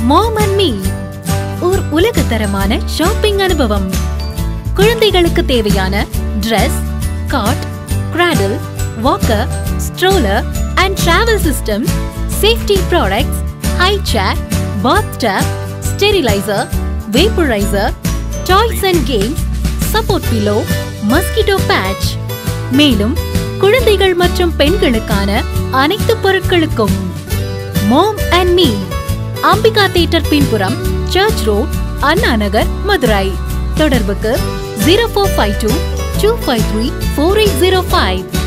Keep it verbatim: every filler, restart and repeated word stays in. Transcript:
Mom and me ஒரு உலகத்தரமான shopping அனுபவம். குழந்தைகளுக்கு தேவையான dress, cot, cradle, walker, stroller and travel system, safety products, high chair, bath tub, steriliser, vaporiser, toys and games, support pillow, mosquito patch, மேலும் குழந்தைகள் மற்றும் பெண்களுக்கான அனைத்து பொருட்களுக்கும். Mom and me, Ambika theatre பின்புறம், சர்ச் ரோட், அண்ணா நகர், மதுரை. தொடர்புக்கு zero four five two two five three four eight zero five.